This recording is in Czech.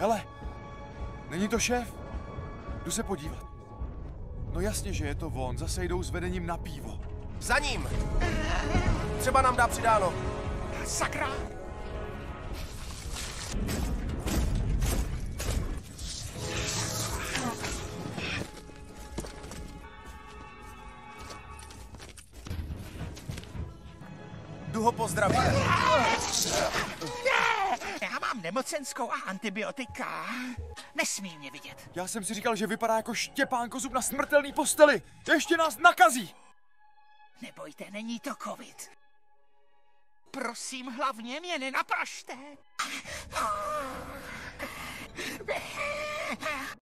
Hele, není to šéf? Jdu se podívat. No jasně, že je to on. Zase jdou s vedením na pivo. Za ním! Třeba nám dá přidáno. Sakra! Jdu ho pozdravit. Já mám nemocenskou a antibiotika. Nesmí mě vidět. Já jsem si říkal, že vypadá jako Štěpán Kozub na smrtelný posteli. Ještě nás nakazí. Nebojte, není to covid. Prosím, hlavně mě nenaprašte.